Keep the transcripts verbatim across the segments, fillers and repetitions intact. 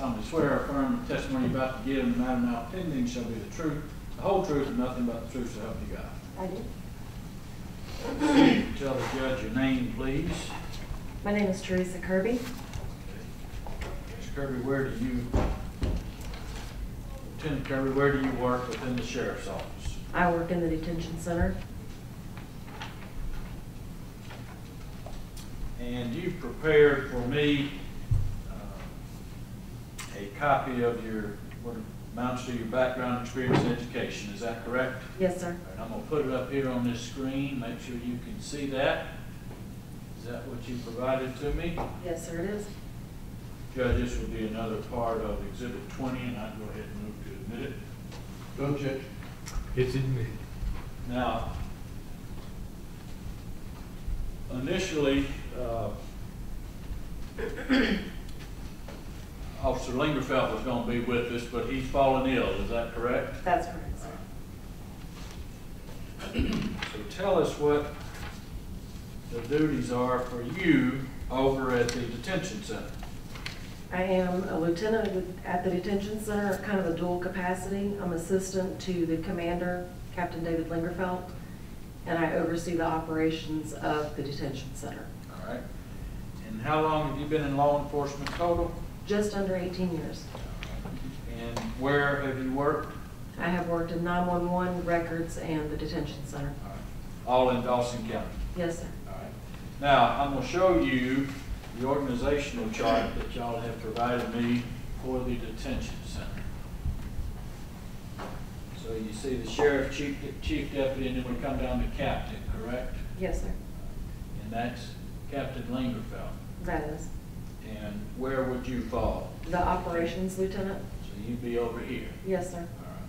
solemnly swear or affirm the testimony you're about to give in the matter now pending shall be the truth, the whole truth, and nothing but the truth, so help you God. I do. Tell the judge your name, please. My name is Theresa Kirby. Okay. Miz Kirby, where do you, Lieutenant Kirby, where do you work within the sheriff's office? I work in the detention center. And you've prepared for me uh, a copy of your, what amounts to your background, experience, and education. Is that correct? Yes, sir. All right, I'm going to put it up here on this screen. Make sure you can see that. Is that what you provided to me? Yes, sir, it is. Judge, this will be another part of Exhibit twenty, and I'll go ahead and move to admit it. Go, Judge. It's admitted. Now, initially, uh, Officer Lingerfeld was going to be with us, but he's fallen ill. Is that correct? That's correct, sir. So tell us what the duties are for you over at the detention center. I am a lieutenant at the detention center, kind of a dual capacity. I'm assistant to the commander, Captain David Lingerfeld, and I oversee the operations of the detention center. All right. And how long have you been in law enforcement total? Just under eighteen years. And where have you worked? I have worked in nine one one, records, and the detention center. All right. All in Dawson County? Yes, sir. All right. Now, I'm going to show you the organizational chart that y'all have provided me for the detention center. So you see the sheriff, chief, chief deputy, and then we come down to captain, correct? Yes, sir. And that's Captain Lingerfeld. That is. And where would you fall? The operations lieutenant? So you'd be over here. Yes, sir. All right.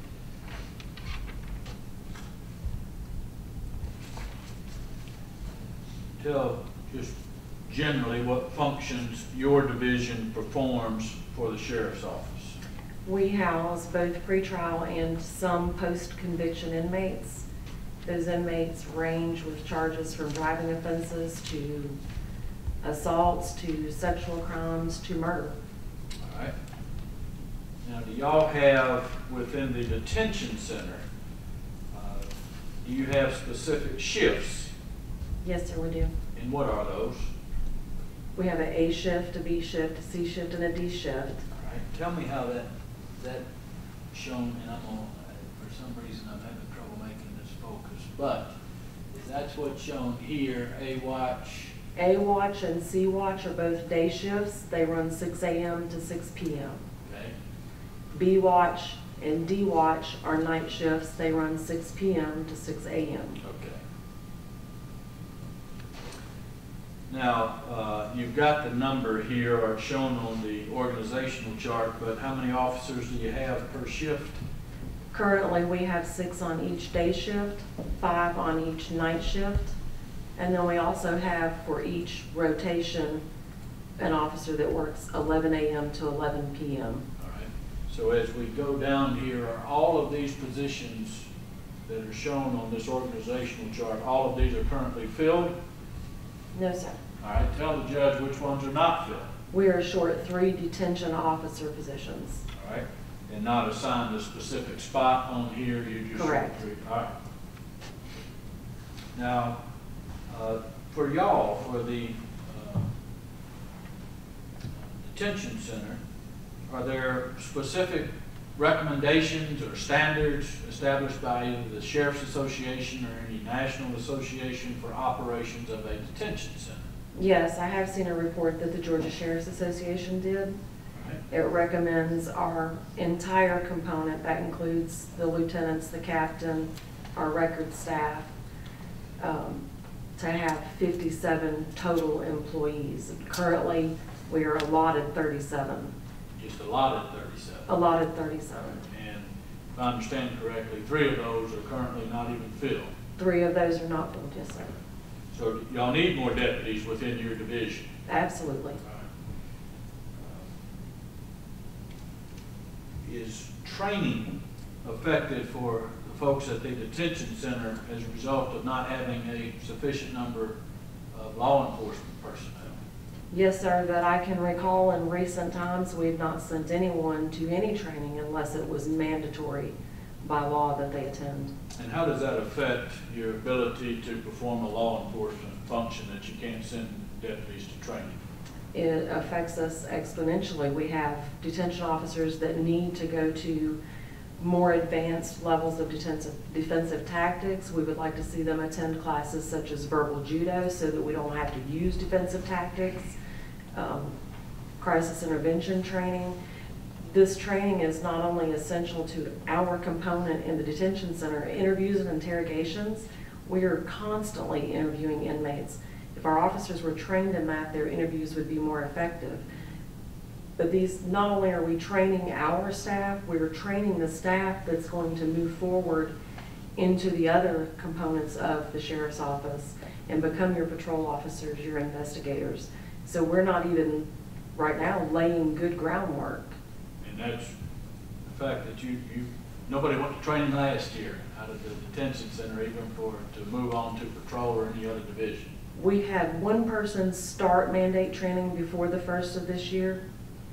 Tell just generally what functions your division performs for the sheriff's office. We house both pretrial and some post-conviction inmates. Those inmates range with charges from driving offenses to assaults to sexual crimes to murder. All right. Now, do y'all have within the detention center, uh, do you have specific shifts? Yes, sir, we do. And what are those? We have an A shift, a B shift, a C shift, and a D shift. All right. Tell me how that that shown, and I'm on, for some reason I'm having trouble making this focus, but if that's what's shown here, A watch. A watch and C watch are both day shifts. They run six A M to six P M Okay. B watch and D watch are night shifts. They run six P M to six A M Okay. Now, uh, you've got the number here, or it's shown on the organizational chart, but how many officers do you have per shift? Currently, we have six on each day shift, five on each night shift, and then we also have for each rotation an officer that works eleven A M to eleven P M All right. So as we go down here, are all of these positions that are shown on this organizational chart, all of these are currently filled? No, sir. All right. Tell the judge which ones are not filled. We are short three detention officer positions. All right. And not assigned a specific spot on here, you just Correct. short three. All right. Now, uh, for y'all, for the uh, detention center, are there specific recommendations or standards established by either the Sheriff's Association or any national association for operations of a detention center? Yes, I have seen a report that the Georgia Sheriff's Association did. Right. It recommends our entire component, that includes the lieutenants, the captain, our record staff, um, to have fifty-seven total employees. Currently, we are allotted thirty-seven. Just allotted thirty-seven. Allotted thirty-seven. And if I understand correctly, three of those are currently not even filled. Three of those are not filled, yes, sir. So y'all need more deputies within your division. Absolutely. Is training effective for the folks at the detention center as a result of not having a sufficient number of law enforcement personnel? Yes, sir, that I can recall in recent times, we've not sent anyone to any training unless it was mandatory by law that they attend. And how does that affect your ability to perform a law enforcement function that you can't send deputies to training? It affects us exponentially. We have detention officers that need to go to more advanced levels of defensive, defensive tactics. We would like to see them attend classes such as verbal judo so that we don't have to use defensive tactics, um, crisis intervention training. This training is not only essential to our component in the detention center, interviews and interrogations. We are constantly interviewing inmates. If our officers were trained in that, their interviews would be more effective. But these, not only are we training our staff, we're training the staff that's going to move forward into the other components of the sheriff's office and become your patrol officers, your investigators. So we're not even, right now, laying good groundwork. And that's the fact that you, you nobody went to training last year out of the detention center even for to move on to patrol or any other division. We had one person start mandate training before the first of this year.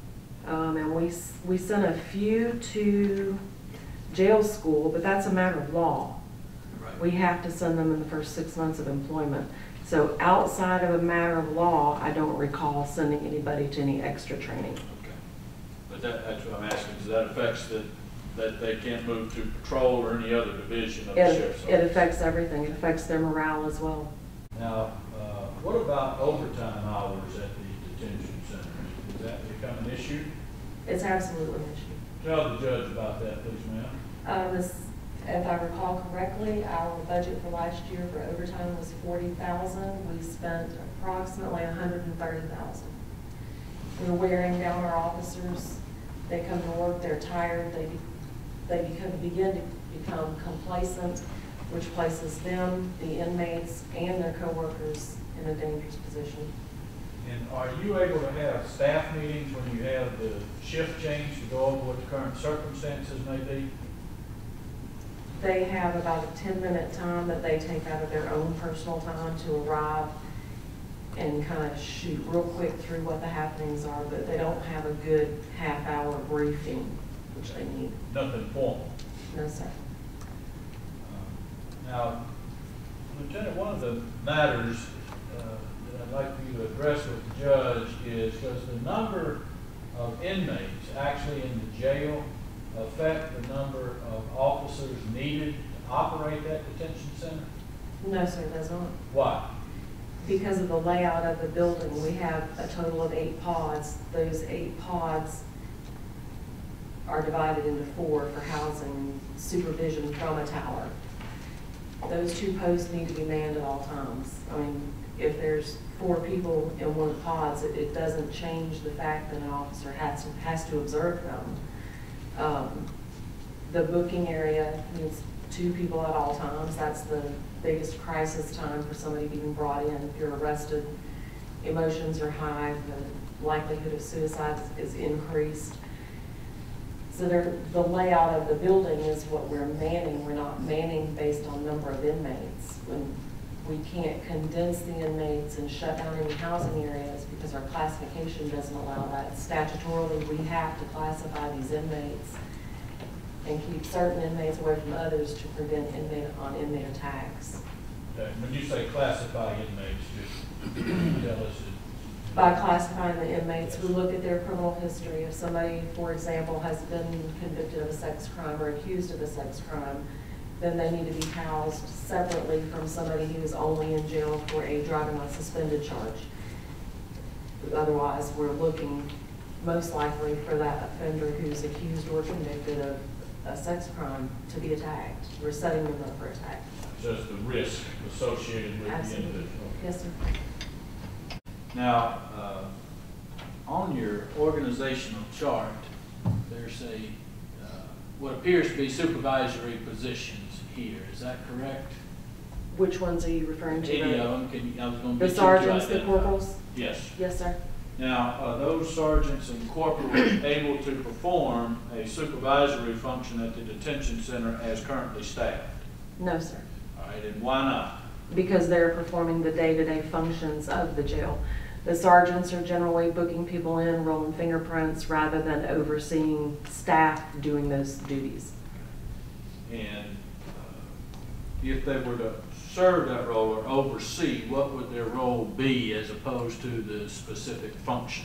Um, and we, we sent a few to jail school, but that's a matter of law. Right. We have to send them in the first six months of employment. So outside of a matter of law, I don't recall sending anybody to any extra training. Okay. But that, that's what I'm asking, because that affects that, that they can't move to patrol or any other division of the It, sheriff's office. it affects everything. It affects their morale as well. Now, uh, what about overtime hours at the detention center? Does that become an issue? It's absolutely an issue. Tell the judge about that, please, ma'am. Uh, this, if I recall correctly, our budget for last year for overtime was forty thousand dollars. We spent approximately one hundred thirty thousand dollars. We're wearing down our officers. They come to work, they're tired, they, they become, begin to become complacent, which places them, the inmates, and their coworkers in a dangerous position. And are you able to have staff meetings when you have the shift change to go over what the current circumstances may be? They have about a ten minute time that they take out of their own personal time to arrive and kind of shoot real quick through what the happenings are, but they don't have a good half hour briefing, which they need. Nothing formal? No, sir. Uh, Now, Lieutenant, one of the matters uh, that I'd like for you to address with the judge is, does the number of inmates actually in the jail affect the number of officers needed to operate that detention center? No, sir, it does not. Why? Because of the layout of the building, we have a total of eight pods. Those eight pods are divided into four for housing supervision from a tower. Those two posts need to be manned at all times. I mean, if there's four people in one of the pods, it, it doesn't change the fact that an officer has to, has to observe them. Um, the booking area needs two people at all times. That's the biggest crisis time for somebody being brought in. If you're arrested, emotions are high, the likelihood of suicide is increased. So the layout of the building is what we're manning. We're not manning based on number of inmates. When we can't condense the inmates and shut down any housing areas because our classification doesn't allow that. Statutorily, we have to classify these inmates and keep certain inmates away from others to prevent inmate on inmate attacks. Okay. When you say classify inmates, just tell us. By classifying the inmates, we look at their criminal history. If somebody, for example, has been convicted of a sex crime or accused of a sex crime, then they need to be housed separately from somebody who is only in jail for a driving on suspended charge. Otherwise, we're looking most likely for that offender who's accused or convicted of a sex crime to be attacked. We're setting them up for attack. Just the risk associated with Absolutely. the individual. Yes, sir. Now, uh, on your organizational chart, there's a uh, what appears to be supervisory positions here. Is that correct? Which ones are you referring to? Any of them? Can you, I was going to The get sergeants, you to the identify. corporals? Yes. Yes, sir. Now, are those sergeants and corporals able to perform a supervisory function at the detention center as currently staffed? No, sir. All right, and why not? Because they're performing the day-to-day functions of the jail. The sergeants are generally booking people in, rolling fingerprints, rather than overseeing staff doing those duties. And uh, if they were to serve that role or oversee, what would their role be as opposed to the specific function?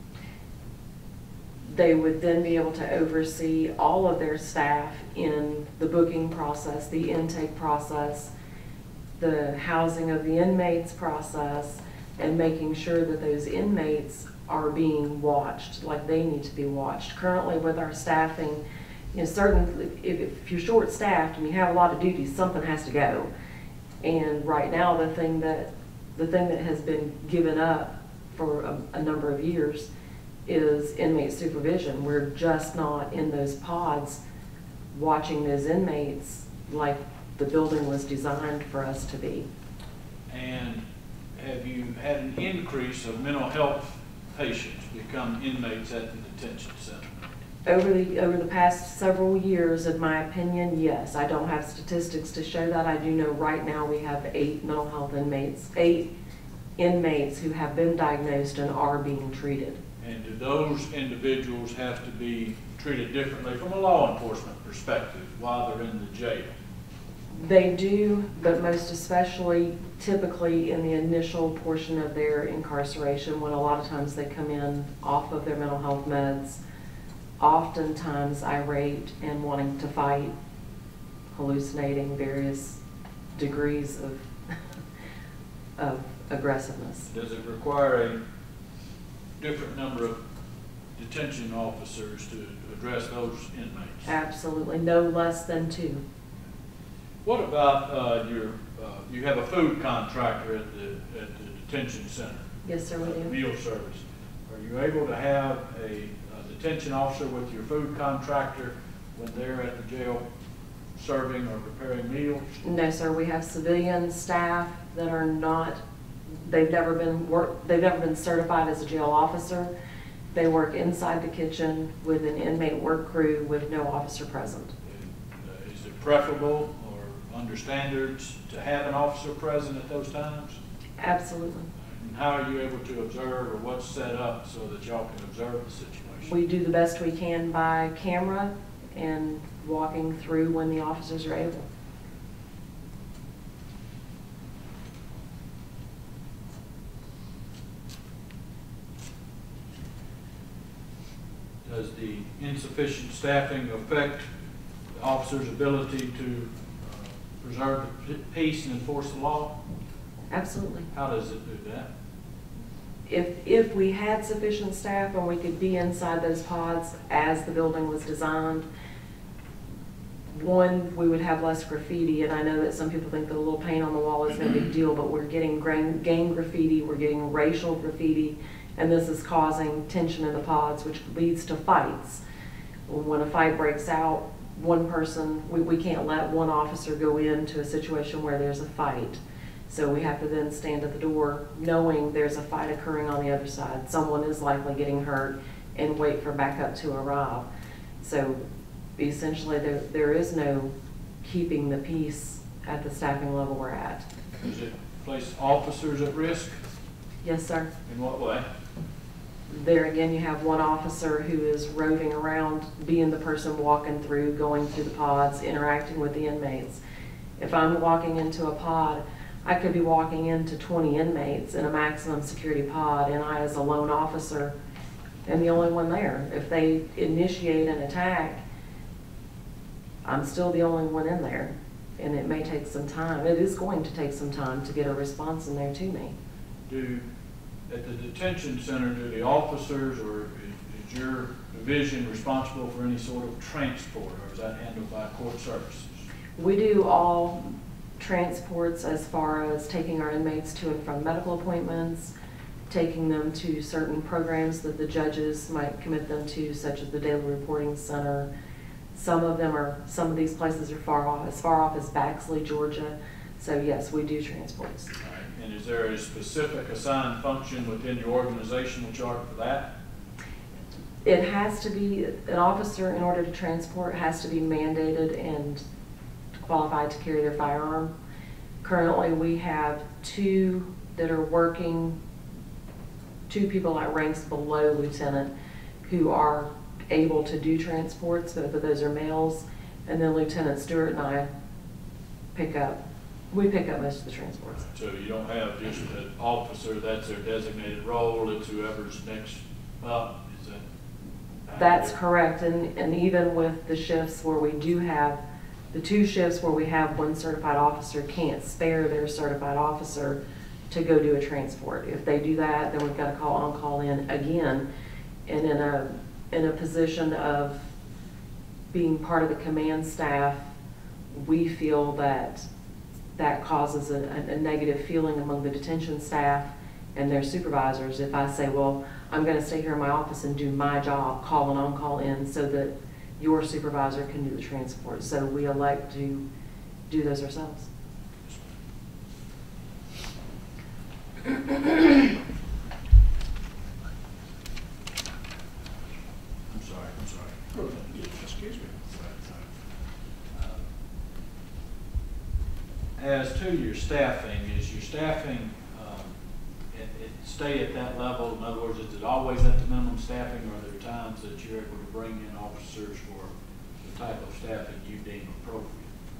They would then be able to oversee all of their staff in the booking process, the intake process, the housing of the inmates process, and making sure that those inmates are being watched like they need to be watched. Currently with our staffing, you know, certain, if, if you're short-staffed and you have a lot of duties, something has to go. And right now, the thing that, the thing that has been given up for a, a number of years is inmate supervision. We're just not in those pods watching those inmates like the building was designed for us to be. And have you had an increase of mental health patients become inmates at the detention center? Over the, over the past several years, in my opinion, yes. I don't have statistics to show that. I do know right now we have eight mental health inmates, eight inmates who have been diagnosed and are being treated. And do those individuals have to be treated differently from a law enforcement perspective while they're in the jail? They do, but most especially typically in the initial portion of their incarceration, when a lot of times they come in off of their mental health meds, oftentimes irate and wanting to fight, hallucinating various degrees of, of aggressiveness. Does it require a different number of detention officers to address those inmates? Absolutely, no less than two. What about uh, your, uh, you have a food contractor at the, at the detention center? Yes, sir, we do. Meal service. Are you able to have a, a detention officer with your food contractor when they're at the jail serving or preparing meals? No, sir, we have civilian staff that are not, they've never been work, they've never been certified as a jail officer. They work inside the kitchen with an inmate work crew with no officer present. And, uh, is it preferable under standards to have an officer present at those times? Absolutely. And how are you able to observe, or what's set up so that y'all can observe the situation? We do the best we can by camera and walking through when the officers are able. Does the insufficient staffing affect the officer's ability to preserve the peace and enforce the law? Absolutely. How does it do that? If, if we had sufficient staff and we could be inside those pods as the building was designed, one, we would have less graffiti, and I know that some people think that a little paint on the wall is no big deal, but we're getting gang, gang graffiti, we're getting racial graffiti, and this is causing tension in the pods, which leads to fights. When a fight breaks out, one person, we, we can't let one officer go into a situation where there's a fight. So we have to then stand at the door knowing there's a fight occurring on the other side. Someone is likely getting hurt, and wait for backup to arrive. So essentially there, there is no keeping the peace at the staffing level we're at. Does it place officers at risk? Yes, sir. In what way? There again, you have one officer who is roving around, being the person walking through, going through the pods, interacting with the inmates. If I'm walking into a pod, I could be walking into twenty inmates in a maximum security pod, and I, as a lone officer, am the only one there. If they initiate an attack, I'm still the only one in there, and it may take some time. It is going to take some time to get a response in there to me. Do At the detention center, do the officers or is, is your division responsible for any sort of transport, or is that handled by court services? We do all transports as far as taking our inmates to and from medical appointments, taking them to certain programs that the judges might commit them to, such as the Daily Reporting Center. Some of them are, some of these places are far off, as far off as Baxley, Georgia. So yes, we do transports. All right. And is there a specific assigned function within your organizational chart for that? It has to be, an officer in order to transport has to be mandated and qualified to carry their firearm. Currently we have two that are working two people at ranks below lieutenant who are able to do transports, both of those are males, and then Lieutenant Stewart and I pick up, we pick up most of the transports. So you don't have just an officer, that's their designated role, it's whoever's next up, is that? That's correct, and, and even with the shifts where we do have, the two shifts where we have one certified officer can't spare their certified officer to go do a transport. If they do that, then we've got to call on, call in again, and in a, in a position of being part of the command staff, we feel that that causes a, a negative feeling among the detention staff and their supervisors. If I say, well, I'm going to stay here in my office and do my job, call and on, call in, so that your supervisor can do the transport. So we elect to do those ourselves. I'm sorry, I'm sorry. Excuse me. As to your staffing, is your staffing, um, it, it stay at that level? In other words, is it always at the minimum staffing, or are there times that you're able to bring in officers for the type of staffing you deem appropriate?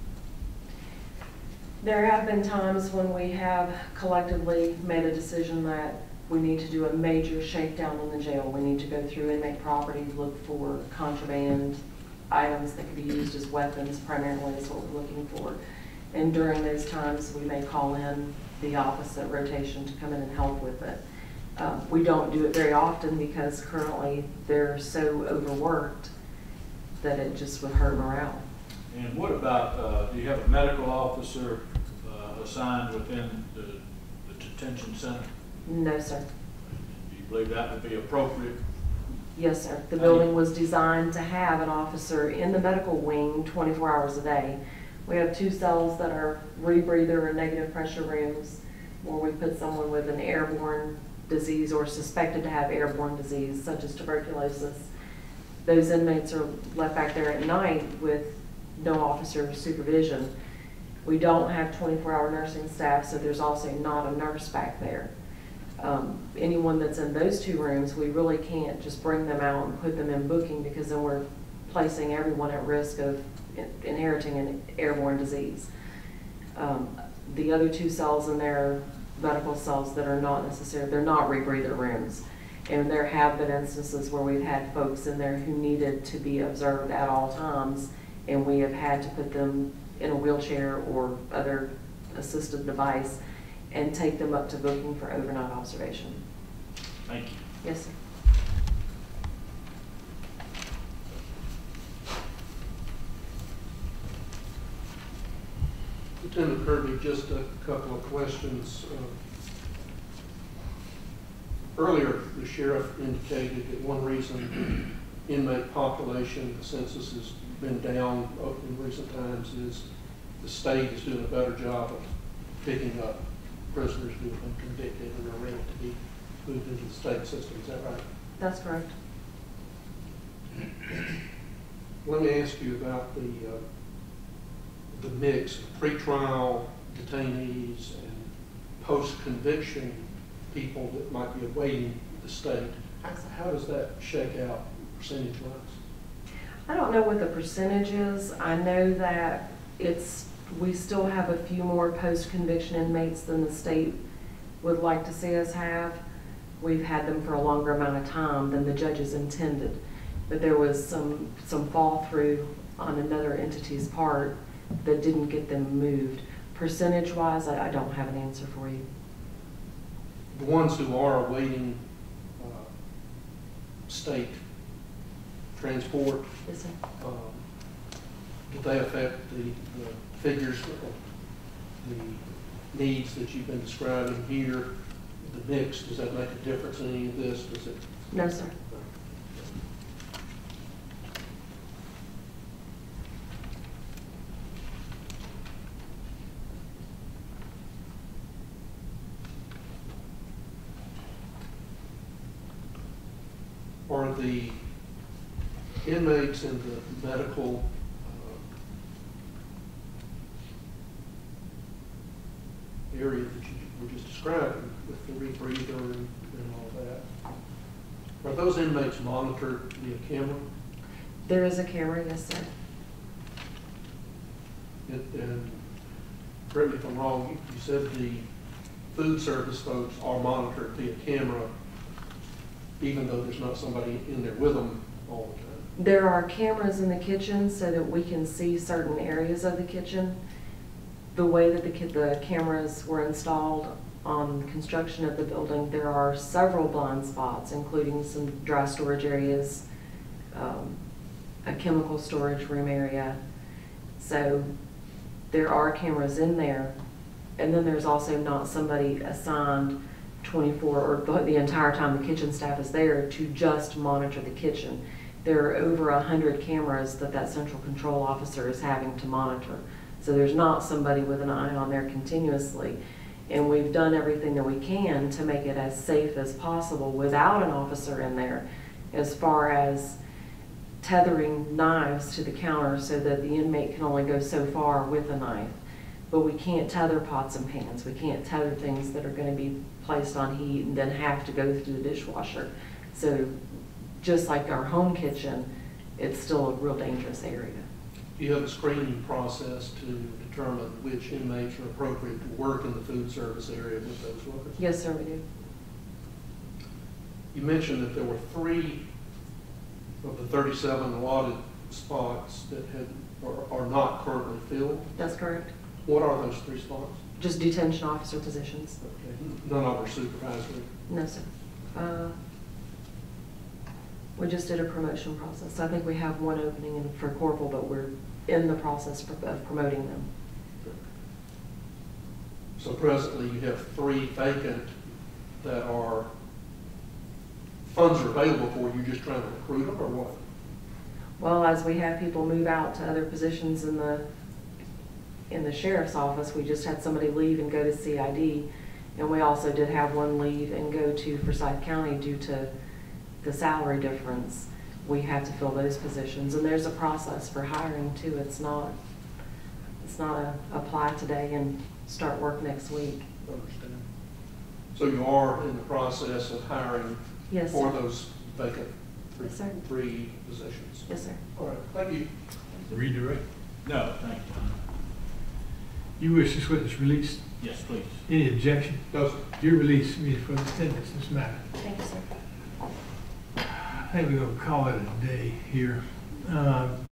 There have been times when we have collectively made a decision that we need to do a major shakedown in the jail. We need to go through inmate property, look for contraband items that could be used as weapons, primarily is what we're looking for. And during those times, we may call in the opposite rotation to come in and help with it. Um, we don't do it very often because currently they're so overworked that it just would hurt morale. And what about, uh, do you have a medical officer uh, assigned within the, the detention center? No, sir. Do you believe that would be appropriate? Yes, sir. The building was designed to have an officer in the medical wing twenty-four hours a day. We have two cells that are rebreather or negative pressure rooms where we put someone with an airborne disease or suspected to have airborne disease, such as tuberculosis. Those inmates are left back there at night with no officer supervision. We don't have twenty-four hour nursing staff, so there's also not a nurse back there. Um, anyone that's in those two rooms, we really can't just bring them out and put them in booking, because then we're placing everyone at risk of inheriting an airborne disease. Um, the other two cells in there are medical cells that are not necessary, they're not rebreather rooms. And there have been instances where we've had folks in there who needed to be observed at all times, and we have had to put them in a wheelchair or other assisted device and take them up to booking for overnight observation. Thank you. Yes, sir. Lieutenant Kirby, just a couple of questions. Uh, earlier, the sheriff indicated that one reason inmate population, the census has been down in recent times, is the state is doing a better job of picking up prisoners who have been convicted and are ready to be moved into the state system. Is that right? That's correct. Let me ask you about the uh, the mix of pretrial detainees and post-conviction people that might be awaiting the state. How, how does that shake out percentage-wise? I don't know what the percentage is. I know that it's, we still have a few more post-conviction inmates than the state would like to see us have. We've had them for a longer amount of time than the judges intended. But there was some, some fall through on another entity's part that didn't get them moved. Percentage-wise, I, I don't have an answer for you. The ones who are awaiting uh, state transport, Yes, sir. um, do they affect the, the figures of the needs that you've been describing here? The mix, does that make a difference in any of this? Does it? No, sir. Are the inmates in the medical uh, area that you were just describing with the rebreather and, and all that, Are those inmates monitored via camera? There is a camera, yes, sir. And, and correct me if I'm wrong, you said the food service folks are monitored via camera, even though there's not somebody in there with them all the time. There are cameras in the kitchen so that we can see certain areas of the kitchen. The way that the, ki- the cameras were installed on construction of the building, there are several blind spots, including some dry storage areas, um, a chemical storage room area. So there are cameras in there. And then there's also not somebody assigned twenty-four or the, the entire time the kitchen staff is there to just monitor the kitchen. There are over a hundred cameras that that central control officer is having to monitor. So there's not somebody with an eye on there continuously. And we've done everything that we can to make it as safe as possible without an officer in there, as far as tethering knives to the counter so that the inmate can only go so far with a knife. But we can't tether pots and pans. We can't tether things that are going to be placed on heat and then have to go through the dishwasher. So just like our home kitchen, it's still a real dangerous area. Do you have a screening process to determine which inmates are appropriate to work in the food service area with those workers? Yes, sir, we do. You mentioned that there were three of the thirty-seven allotted spots that had are, are not currently filled. That's correct. What are those three spots? Just detention officer positions. Okay. None of them are supervisory. No, sir. Uh, we just did a promotion process. I think we have one opening in, for corporal, but we're in the process of promoting them. So presently you have three vacant that are, funds are available for, you just trying to recruit them or what? Well, as we have people move out to other positions in the in the sheriff's office, we just had somebody leave and go to C I D, and we also did have one leave and go to Forsyth County due to the salary difference. We have to fill those positions, and there's a process for hiring too. It's not it's not a apply today and start work next week. Understand. So you are in the process of hiring Yes, for sir. those vacant three, Yes, sir. three positions? Yes, sir. All right, thank you. Redirect. No, thank you. You wish this witness released? Yes, please. Any objection? No, sir. Your release is for the defendants in this matter. Thank you, sir. I think we're going to call it a day here. Um,